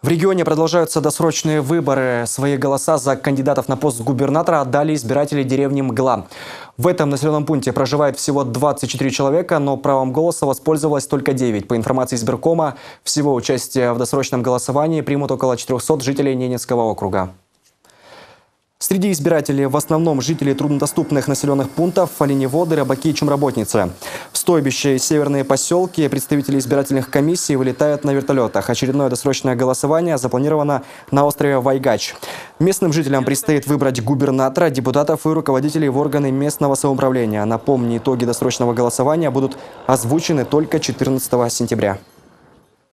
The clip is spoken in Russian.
В регионе продолжаются досрочные выборы. Свои голоса за кандидатов на пост губернатора отдали избиратели деревни Мгла. В этом населенном пункте проживает всего 24 человека, но правом голоса воспользовалось только 9. По информации избиркома, всего участие в досрочном голосовании примут около 400 жителей Ненецкого округа. Среди избирателей в основном жители труднодоступных населенных пунктов, оленеводы, рыбаки и чумработницы. В стойбище и северные поселки представители избирательных комиссий вылетают на вертолетах. Очередное досрочное голосование запланировано на острове Вайгач. Местным жителям предстоит выбрать губернатора, депутатов и руководителей в органы местного самоуправления. Напомню, итоги досрочного голосования будут озвучены только 14 сентября.